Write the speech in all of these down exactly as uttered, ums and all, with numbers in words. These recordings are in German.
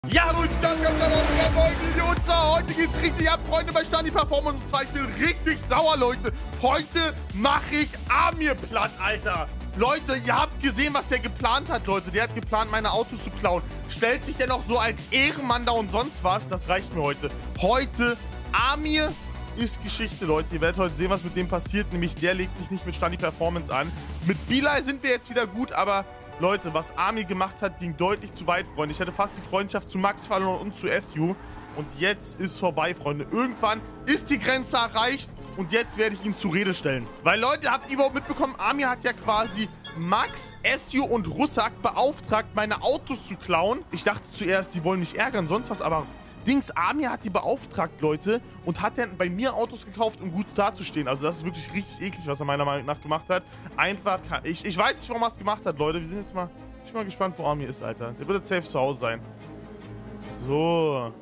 Ja, hallo, ich bin ganz, ganz, ganz, ganz neuen Video. Und zwar heute geht's richtig ab, Freunde, bei Stani Performance. Und zwar, ich bin richtig sauer, Leute. Heute mache ich Amir platt, Alter. Leute, ihr habt gesehen, was der geplant hat, Leute. Der hat geplant, meine Autos zu klauen. Stellt sich der noch so als Ehrenmann da und sonst was. Das reicht mir heute. Heute, Amir ist Geschichte, Leute. Ihr werdet heute sehen, was mit dem passiert. Nämlich, der legt sich nicht mit Stani Performance an. Mit Bilal sind wir jetzt wieder gut, aber... Leute, was Amir gemacht hat, ging deutlich zu weit, Freunde. Ich hatte fast die Freundschaft zu Max verloren und zu S U. Und jetzt ist vorbei, Freunde. Irgendwann ist die Grenze erreicht und jetzt werde ich ihn zur Rede stellen. Weil, Leute, habt ihr überhaupt mitbekommen, Amir hat ja quasi Max, S U und Russak beauftragt, meine Autos zu klauen. Ich dachte zuerst, die wollen mich ärgern, sonst was, aber... Dings, Amir hat die beauftragt, Leute, und hat dann bei mir Autos gekauft, um gut dazustehen. Also das ist wirklich richtig eklig, was er meiner Meinung nach gemacht hat. Einfach, ich, ich weiß nicht, warum er es gemacht hat, Leute. Wir sind jetzt mal, ich bin mal gespannt, wo Amir ist, Alter. Der wird safe zu Hause sein. So.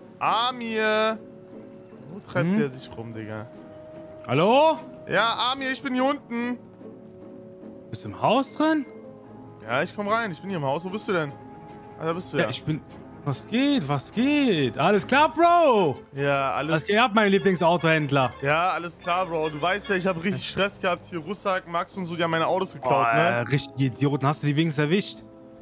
Amir. Wo treibt hm? der sich rum, Digga? Hallo? Ja, Amir, ich bin hier unten. Bist du im Haus drin? Ja, ich komm rein. Ich bin hier im Haus. Wo bist du denn? Ah, da bist du ja. Ja, ich bin... Was geht? Was geht? Alles klar, Bro? Ja, alles... Was geht ab, mein Lieblingsautohändler? Ja, alles klar, Bro. Du weißt ja, ich habe richtig Stress gehabt. Hier Russak, Max und so, die haben meine Autos geklaut, oh, ne? Äh, richtige Idioten. Hast du die wenigstens erwischt?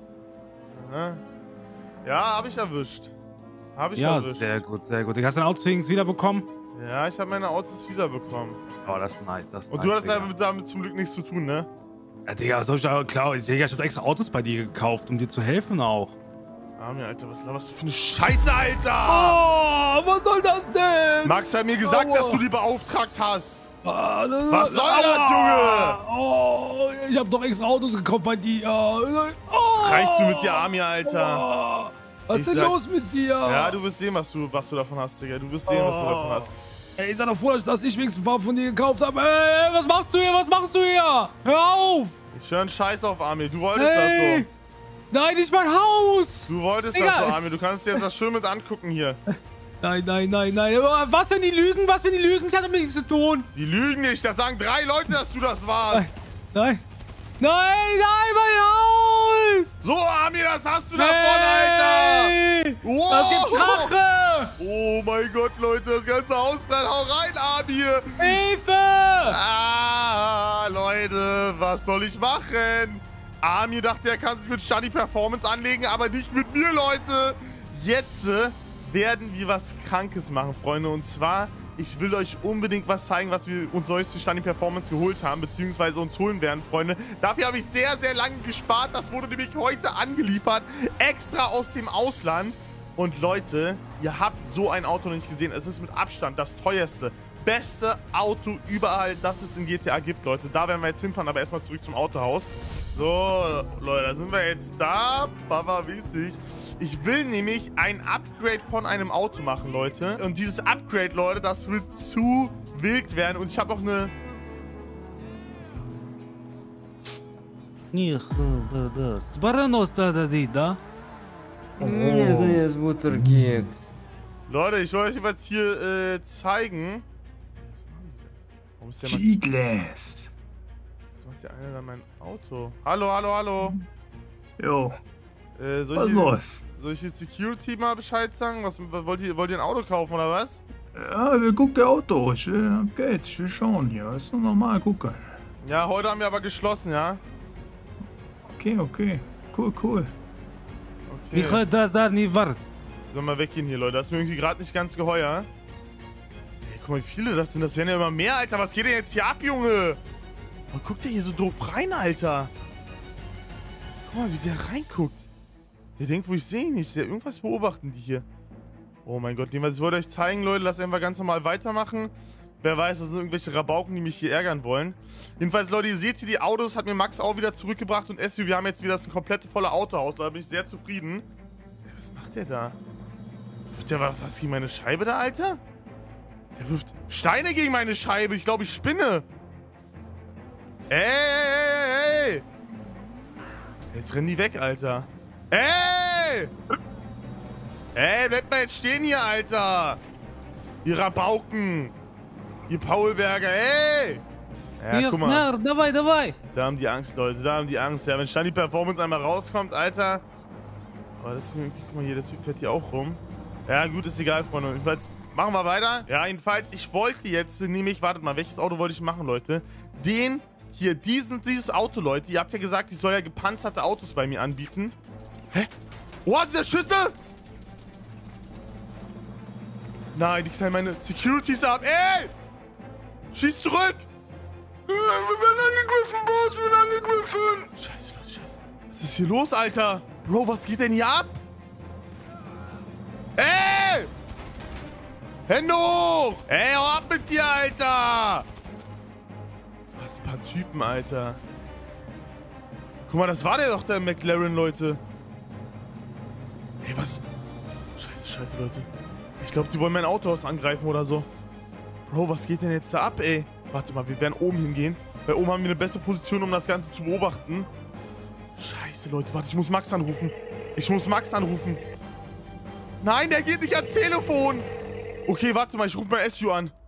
Ja, ja habe ich erwischt. Habe ich ja, erwischt. Ja, sehr gut, sehr gut. Hast du dein Auto wenigstens wiederbekommen? Ja, ich habe meine Autos wiederbekommen. Oh, das ist nice, das ist Und nice, du hast Digga. damit, damit zum Glück nichts zu tun, ne? Ja, Digga, was soll ich auch klauen? Digga, ich hab extra Autos bei dir gekauft, um dir zu helfen auch. Amir, Alter, was laberst du für eine Scheiße, Alter? Oh, was soll das denn? Max hat mir gesagt, Aua. dass du die beauftragt hast. Ah, das, was soll Aua. das, Junge? Oh, ich hab doch extra Autos gekauft bei dir. Oh. Was reicht's mir mit dir, Amir, Alter? Oh. Was ist denn sag, los mit dir? Ja, du wirst sehen, was du, was du davon hast, Digga. Du wirst sehen, oh. was du davon hast. Ey, ich sag doch froh, dass ich wenigstens ein paar von dir gekauft habe. Ey, was machst du hier? Was machst du hier? Hör auf! Ich höre einen Scheiß auf, Amir. Du wolltest hey. das so. Nein, nicht mein Haus! Du wolltest Digga. das so, Amir. Du kannst dir jetzt das schön mit angucken hier. Nein, nein, nein, nein. Was, wenn die lügen? Was, wenn die lügen? Ich hatte damit nichts zu tun. Die lügen nicht. Da sagen drei Leute, dass du das warst. Nein. Nein, nein, mein Haus! So, Amir, das hast du hey. davon, Alter! Wow. Das gibt Rache! Oh mein Gott, Leute, das ganze Haus brennt. Hau rein, Amir! Hilfe! Ah, Leute, was soll ich machen? Amir dachte, er kann sich mit Stani Performance anlegen, aber nicht mit mir, Leute. Jetzt äh, werden wir was Krankes machen, Freunde. Und zwar, ich will euch unbedingt was zeigen, was wir uns neues für Stani Performance geholt haben, beziehungsweise uns holen werden, Freunde. Dafür habe ich sehr, sehr lange gespart. Das wurde nämlich heute angeliefert, extra aus dem Ausland. Und Leute, ihr habt so ein Auto noch nicht gesehen. Es ist mit Abstand das teuerste, beste Auto überall, das es in G T A gibt, Leute. Da werden wir jetzt hinfahren, aber erstmal zurück zum Autohaus. So, Leute, da sind wir jetzt da. Baba, wiesig. Ich will nämlich ein Upgrade von einem Auto machen, Leute. Und dieses Upgrade, Leute, das wird zu wild werden. Und ich habe auch eine... Leute, ich wollte euch jetzt hier äh, zeigen. Warum ist der mal... Cheatless. Was macht der eine da mein Auto? Hallo, hallo, hallo. Jo. Äh, soll was ich, los? Soll ich jetzt Security mal Bescheid sagen? Was, wollt, ihr, wollt ihr ein Auto kaufen oder was? Ja, wir gucken Auto. Ich äh, hab Geld. Ich will schauen hier. Das ist nur normal gucken. Ja, heute haben wir aber geschlossen, ja? Okay, okay. Cool, cool. Okay. Ich höre das da nie war. Sollen wir weggehen hier, Leute. Das ist mir irgendwie gerade nicht ganz geheuer. Ey, guck mal, wie viele das sind. Das werden ja immer mehr, Alter. Was geht denn jetzt hier ab, Junge? Oh, guckt der hier so doof rein, Alter. Guck mal, wie der reinguckt. Der denkt, wo ich sehe ihn nicht. Der irgendwas beobachten die hier. Oh mein Gott, jedenfalls, ich wollte euch zeigen, Leute. Lasst einfach ganz normal weitermachen. Wer weiß, das sind irgendwelche Rabauken, die mich hier ärgern wollen. Jedenfalls, Leute, ihr seht hier die Autos. Hat mir Max auch wieder zurückgebracht. Und S U, wir haben jetzt wieder das komplette volle Autohaus. Da bin ich sehr zufrieden. Was macht der da? Wirft der was gegen meine Scheibe da, Alter? Der wirft Steine gegen meine Scheibe. Ich glaube, ich spinne. Ey, ey, ey, ey. Jetzt rennen die weg, Alter. Ey! Ey, bleibt mal jetzt stehen hier, Alter. Ihr Rabauken. Ihr Paulberger, ey! Ja, guck mal. Dabei, dabei. Da haben die Angst, Leute. Da haben die Angst. Ja, wenn Stani Performance einmal rauskommt, Alter. Oh, das ist mir, guck mal hier, der Typ fährt hier auch rum. Ja, gut, ist egal, Freunde. Jedenfalls machen wir weiter. Ja, jedenfalls, ich wollte jetzt nämlich, wartet mal, welches Auto wollte ich machen, Leute? Den hier, diesen, dieses Auto, Leute. Ihr habt ja gesagt, ich soll ja gepanzerte Autos bei mir anbieten. Hä? Oh, sind das Schüsse? Nein, die knallen meine Securities ab. Ey! Schieß zurück! Wir werden angegriffen, Boss, wir werden angegriffen! Scheiße, Leute, scheiße. Was ist hier los, Alter? Bro, was geht denn hier ab? Ey! Hände hoch! Ey, hau ab mit dir, Alter! Was, ein paar Typen, Alter. Guck mal, das war der doch, der McLaren, Leute. Ey, was? Scheiße, scheiße, Leute. Ich glaube, die wollen mein Autohaus angreifen oder so. Bro, was geht denn jetzt da ab, ey? Warte mal, wir werden oben hingehen. Weil oben haben wir eine bessere Position, um das Ganze zu beobachten. Scheiße, Leute. Warte, ich muss Max anrufen. Ich muss Max anrufen. Nein, der geht nicht ans Telefon. Okay, warte mal, ich rufe mal S U an.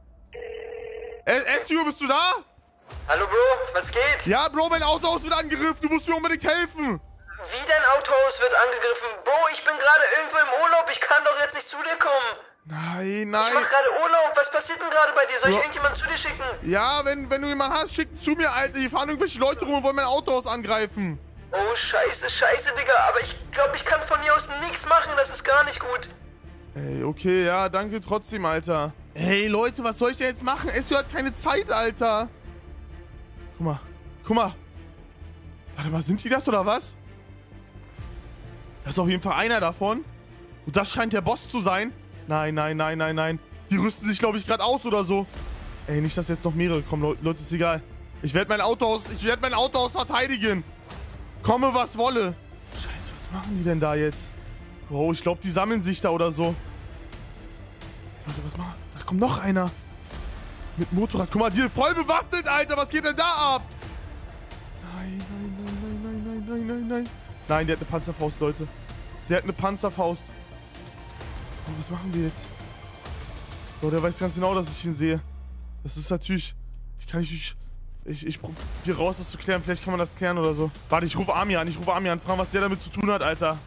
S U, bist du da? Hallo, Bro, was geht? Ja, Bro, mein Autohaus wird angegriffen. Du musst mir unbedingt helfen. Wie dein Autohaus wird angegriffen? Bro, ich bin gerade irgendwo im Urlaub. Ich kann doch jetzt nicht zu dir kommen. Nein, nein. Ich mach gerade Urlaub. Was passiert denn gerade bei dir? Soll ich Ja. irgendjemanden zu dir schicken? Ja, wenn, wenn du jemanden hast, schick ihn zu mir, Alter. Hier fahren irgendwelche Leute rum und wollen mein Autohaus angreifen. Oh, scheiße, scheiße, Digga. Aber ich glaube, ich kann von hier aus nichts machen. Das ist gar nicht gut. Ey, okay, ja, danke trotzdem, Alter. Hey, Leute, was soll ich denn jetzt machen? S U hat keine Zeit, Alter. Guck mal, guck mal. Warte mal, sind die das oder was? Das ist auf jeden Fall einer davon. Und das scheint der Boss zu sein. Nein, nein, nein, nein, nein. Die rüsten sich, glaube ich, gerade aus oder so. Ey, nicht, dass jetzt noch mehrere kommen, Le Leute, ist egal. Ich werde mein Autohaus, ich werde mein Autohaus verteidigen. Komme, was wolle. Scheiße, was machen die denn da jetzt? Bro, ich glaube, die sammeln sich da oder so. Leute, was machen? Da kommt noch einer. Mit Motorrad. Guck mal, die voll bewaffnet, Alter. Was geht denn da ab? Nein, nein, nein, nein, nein, nein, nein, nein, nein. Nein, der hat eine Panzerfaust, Leute. Der hat eine Panzerfaust. Oh, was machen wir jetzt? So, der weiß ganz genau, dass ich ihn sehe. Das ist natürlich... Ich kann nicht... Ich, ich probiere raus, das zu klären. Vielleicht kann man das klären oder so. Warte, ich rufe Amir an. Ich rufe Amir an. Fragen, was der damit zu tun hat, Alter.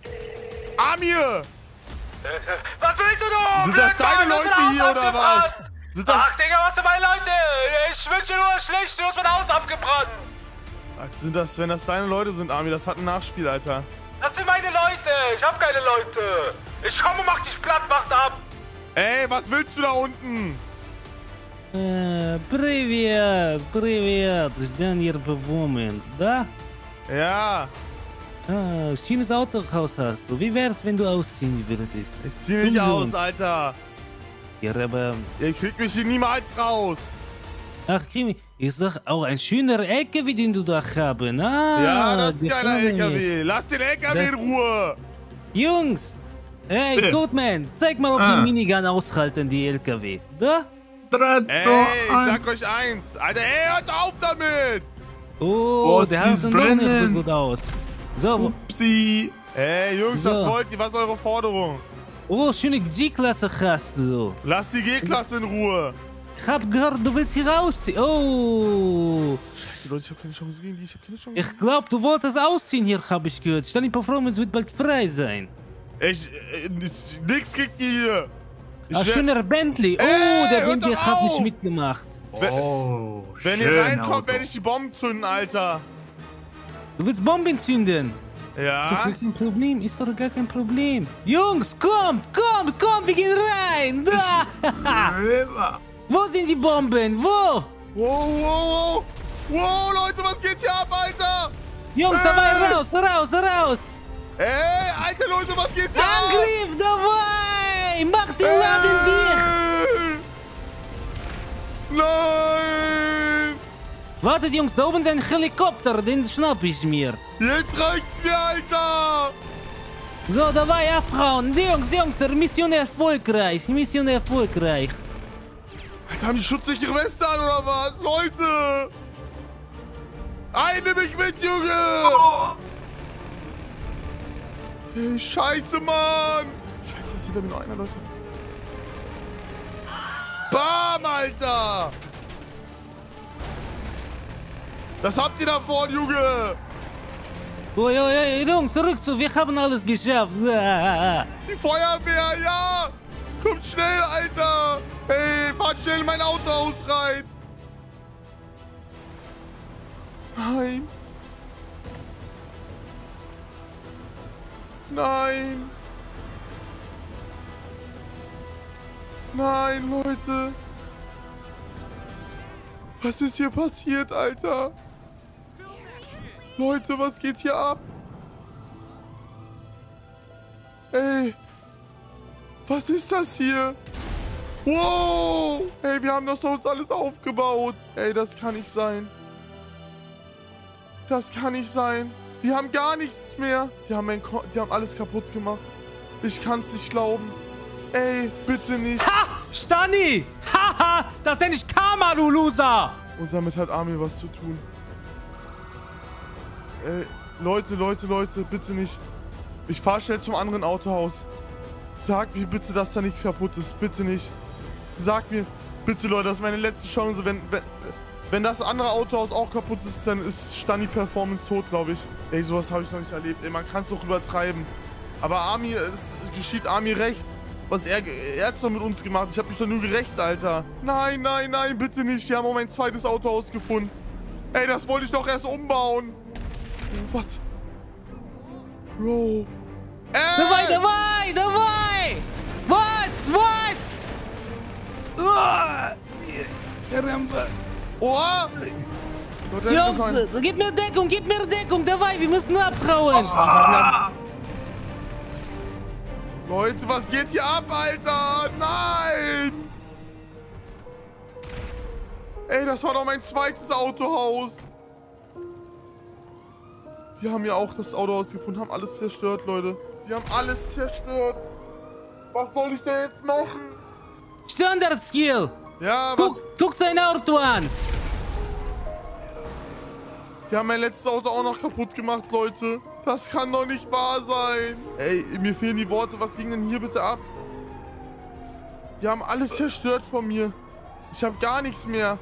Amir! Was willst du doch? Sind das deine Leute hier oder was? Sind das... Ach, Digga, was sind meine Leute? Ich wünsche nur das Schlechte. Du hast mein Haus abgebrannt. Sind das, wenn das deine Leute sind, Amir? Das hat ein Nachspiel, Alter. Das sind meine Leute. Ich hab keine Leute. Ich komme und mach dich platt, wacht ab. Эй, was willst du da unten? Äh, привет, привет, Daniel Bewohnen, da? Ja, Ah, schönes Autohaus hast du. Wie wär's, wenn du ausziehen würdest? ich zieh nicht Dumm aus, Sohn. Alter. Ja, aber... Ihr kriegt mich hier niemals raus. Ach, Krimi, ist doch auch ein schöner L K W, den du da haben. Ah, Ja, das ist die keiner haben L K wir. W. Lass den L K W in Das- Ruhe. Jungs! Hey, Bitte. Goodman, zeig mal, ob Ah. die Minigun aushalten, die L K W. Da? drei, Ey, zwei, ich sag eins. euch eins. Alter, ey, hört auf damit. Oh, Oh, der sie hat ist doch nicht so brennen. gut aus. So, Upsi. Ey, Jungs, So. was wollt ihr? Was ist eure Forderung? oh, schöne G-Klasse hast du. Lass die G-Klasse in Ruhe. Ich hab gehört, du willst hier rausziehen. Oh, Scheiße, Leute, ich hab keine Chance gegen die. Ich hab keine Chance. ich glaub, du wolltest ausziehen hier, hab ich gehört. Stani Performance wird bald frei sein. Ich, äh, nix kriegt ihr hier. Ich Ah, werd- schöner Bentley. Oh, Ey, der hört Bentley doch hat nicht auf. mitgemacht. Oh, Wenn ihr schön reinkommt, Auto. werde ich die Bomben zünden, Alter. Du willst Bomben zünden? Ist doch Ja? gar kein Problem, ist doch gar kein Problem. Jungs, kommt, kommt, kommt, wir gehen rein. Da. Rüber. Wo sind die Bomben? Wo? Wow, wow, wow. Wow, Leute, was geht hier ab, Alter? Jungs, dabei raus, raus, raus. Ey, Alter, Leute, was geht hier ab? Angriff, dabei. Mach den Laden dicht. Ey. Nein! Wartet, Jungs, da oben ist ein Helikopter, den schnapp ich mir. Jetzt reicht's mir, Alter! So, dabei abhauen. Jungs, Jungs, Mission erfolgreich, Mission erfolgreich. Alter, haben die schutzsichere Weste an, oder was? Leute! Eine mich mit, Junge! Oh. Hey, scheiße, Mann! Scheiße, ist hinter mir noch einer, Leute. Bam, Alter! Das habt ihr da vorne, Junge! Ui, ui, ui, Jungs, zurück zu, wir haben alles geschafft. Die Feuerwehr, ja! Kommt schnell, Alter! Hey, fahrt schnell in mein Autohaus rein! Nein! Nein! Nein, Leute! Was ist hier passiert, Alter? Leute, was geht hier ab? Ey! Was ist das hier? Wow! Ey, wir haben das uns alles aufgebaut. Ey, das kann nicht sein. Das kann nicht sein. Wir haben gar nichts mehr. Die haben, mein Ko die haben alles kaputt gemacht. Ich kann's nicht glauben. Ey, bitte nicht. Ha! Stani! Haha! Das nenne ich Karma, du Loser! Und damit hat Armin was zu tun. Ey, Leute, Leute, Leute, bitte nicht. Ich fahr schnell zum anderen Autohaus. Sag mir bitte, dass da nichts kaputt ist. Bitte nicht. Sag mir, bitte, Leute, das ist meine letzte Chance. Wenn, wenn, wenn das andere Autohaus auch kaputt ist, dann ist Stani Performance tot, glaube ich. Ey, sowas habe ich noch nicht erlebt. Ey, man kann es doch übertreiben. Aber Armin, es geschieht Armin recht. Was er, er hat es doch mit uns gemacht. Ich habe mich doch nur gerecht, Alter. Nein, nein, nein, bitte nicht. Wir haben auch mein zweites Autohaus gefunden. Ey, das wollte ich doch erst umbauen. Was? Bro. Ey! Dabei, dabei, dabei! Was? Was? Uah! Caramba! Oha! Jungs, gib mir Deckung, gib mir Deckung, dabei, wir müssen abhauen! Ah. Leute, was geht hier ab, Alter? Nein! Ey, das war doch mein zweites Autohaus. Die haben ja auch das Autohaus gefunden, haben alles zerstört, Leute. Die haben alles zerstört. Was soll ich denn jetzt machen? Standard-Skill! Ja, was? Guck, guck sein Auto an! Die haben mein letztes Auto auch noch kaputt gemacht, Leute. Das kann doch nicht wahr sein. Ey, mir fehlen die Worte. Was ging denn hier bitte ab? Die haben alles zerstört von mir. Ich habe gar nichts mehr.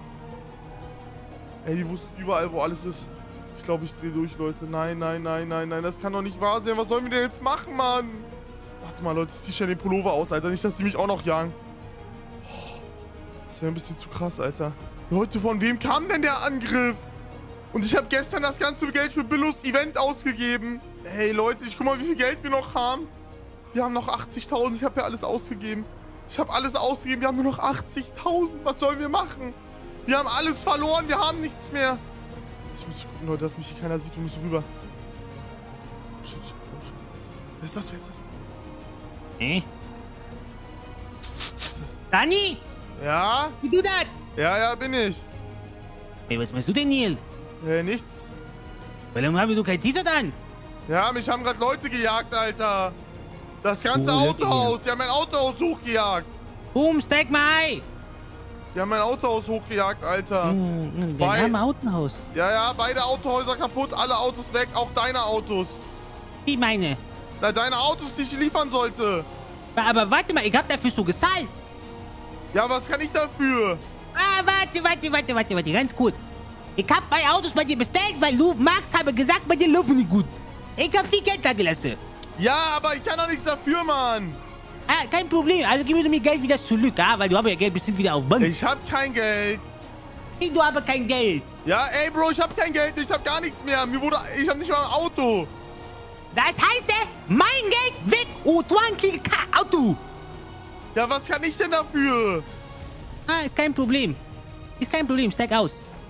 Ey, die wussten überall, wo alles ist. Ich glaube, ich drehe durch, Leute. Nein, nein, nein, nein, nein. Das kann doch nicht wahr sein. Was sollen wir denn jetzt machen, Mann? Warte mal, Leute. Ich ziehe schnell den Pullover aus, Alter. Nicht, dass die mich auch noch jagen. Das wäre ein bisschen zu krass, Alter. Leute, von wem kam denn der Angriff? Und ich habe gestern das ganze Geld für Billos Event ausgegeben. Hey, Leute, ich guck mal, wie viel Geld wir noch haben. Wir haben noch achtzigtausend. Ich habe ja alles ausgegeben. Ich habe alles ausgegeben. Wir haben nur noch achtzigtausend. Was sollen wir machen? Wir haben alles verloren. Wir haben nichts mehr. Ich muss gucken, Leute, dass mich hier keiner sieht. Wir müssen rüber. Shit, shit, oh, shit. Wer ist das? Wer ist das? Hä? Wer ist das? Dani? Ja? Wie du das? Ja, ja, bin ich. Hey, was machst du denn hier? Äh, nichts. Warum haben du kein T-Shirt an? Ja, mich haben gerade Leute gejagt, Alter. Das ganze Oh, Autohaus. Die haben mein Autohaus hochgejagt. Boom, steig mal ein. Die haben mein Autohaus hochgejagt, Alter. Hm, Bei- wir haben ein Autohaus. Ja, ja, beide Autohäuser kaputt, alle Autos weg, auch deine Autos. Wie meine? Na, deine Autos, die ich liefern sollte. Aber warte mal, ich hab dafür so gezahlt. Ja, was kann ich dafür? Ah, warte, warte, warte, warte, warte, ganz kurz. Ich hab meine Autos bei dir bestellt, weil du, Max, habe gesagt, bei dir laufen nicht gut. Ich hab viel Geld da gelassen. Ja, aber ich kann doch nichts dafür, Mann. Ah, kein Problem. Also gib mir mir Geld wieder zurück, ah, weil du hast ja Geld bestimmt wieder auf Band. Ich hab kein Geld. Ich, du hast kein Geld. Ja, ey, Bro, ich hab kein Geld, ich hab gar nichts mehr. Mir wurde, ich hab nicht mal ein Auto. Das heißt, mein Geld weg und zwanzig Auto. Ja, was kann ich denn dafür? Ah, ist kein Problem. Ist kein Problem, steig aus.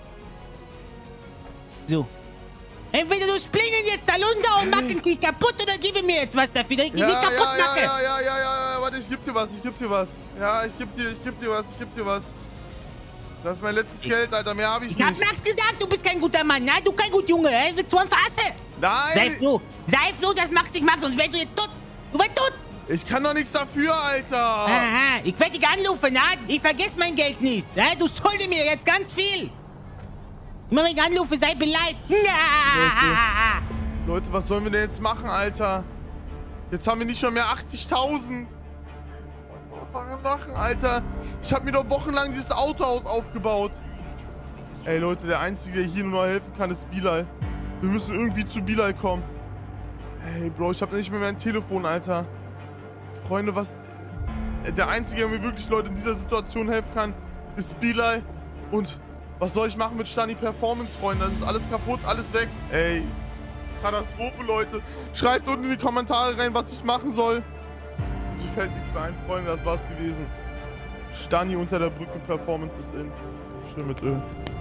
So. Entweder du springen jetzt da runter und machen dich kaputt oder gib mir jetzt was dafür, dass ich dich Ja, nicht kaputt ja, mache. ja, ja, ja, ja, ja, warte, ich geb dir was, ich geb dir was. Ja, ich geb dir, ich geb dir was, ich geb dir was. Das ist mein letztes Geld, Alter, mehr habe ich Ich hab nicht. Max gesagt, du bist kein guter Mann, ne? Du kein guter Junge, hä? Du bist so ein Verasse. Sei Nein, froh. Sei froh, dass Max dich mag, sonst wärst du jetzt tot. Du wärst tot. ich kann doch nichts dafür, Alter. Aha, ich werde dich anrufen, ne? Ich vergesse mein Geld nicht. Ne? Du schuldest mir jetzt ganz viel. Immer wenn ich anrufe, sei beleidigt. Ja. Leute, was sollen wir denn jetzt machen, Alter? Jetzt haben wir nicht mal mehr achtzigtausend. Was sollen wir machen, Alter? Ich habe mir doch wochenlang dieses Autohaus aufgebaut. Ey, Leute, der Einzige, der hier nur noch helfen kann, ist Bilal. Wir müssen irgendwie zu Bilal kommen. Hey, Bro, ich habe nicht mehr mein Telefon, Alter. Freunde, was... Der Einzige, der mir wirklich, Leute, in dieser Situation helfen kann, ist Bilal. Und was soll ich machen mit Stani Performance, Freunde? Das ist alles kaputt, alles weg. Ey, Katastrophe, Leute. Schreibt unten in die Kommentare rein, was ich machen soll. Mir fällt nichts mehr ein, Freunde, das war's gewesen. Stani unter der Brücke Performance ist in. Schön mit Öl.